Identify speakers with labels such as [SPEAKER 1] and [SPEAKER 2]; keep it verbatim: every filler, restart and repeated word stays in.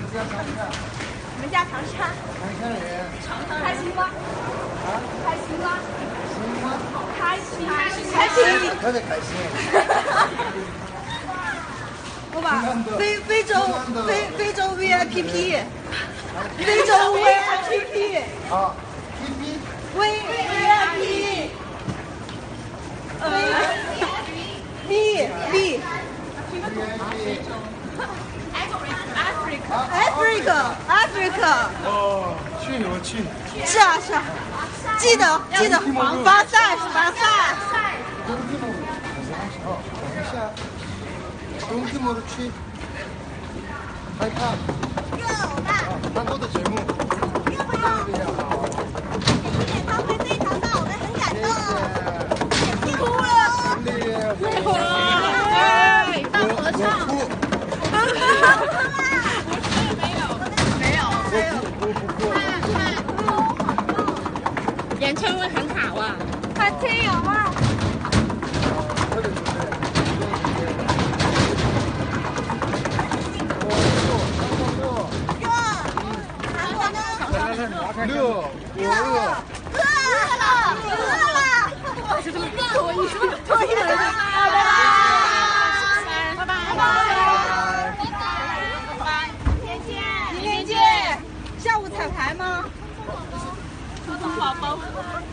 [SPEAKER 1] 我们家长沙。
[SPEAKER 2] 长沙人。
[SPEAKER 1] 开心吗？
[SPEAKER 2] 啊？
[SPEAKER 1] 开心吗？
[SPEAKER 2] 行吗？
[SPEAKER 1] 开心，开心，
[SPEAKER 2] 特别开心。
[SPEAKER 1] 我把非非洲非非洲 V I P P， 非洲 V I P P，
[SPEAKER 2] 啊 ，P P
[SPEAKER 1] V V I P， 呃 B B Africa Africa。
[SPEAKER 2] 哦，去我去。
[SPEAKER 1] 是啊是啊，记得记得，巴塞巴塞。
[SPEAKER 2] 东提莫的去害怕，很多的节目，特别好。
[SPEAKER 3] 他会非常大，我们很感动。
[SPEAKER 1] 哭了，
[SPEAKER 2] 哭了，
[SPEAKER 1] 哎，大合唱。没有，没有，
[SPEAKER 2] 我不哭。
[SPEAKER 1] 演唱会很好啊，他听有吗？
[SPEAKER 2] 六，我饿，
[SPEAKER 3] 饿了，饿了，
[SPEAKER 1] 我是这么脱衣服，脱衣服，拜拜，拜拜，拜拜，拜拜，明天见，明天见。下午彩排吗？初中宝宝。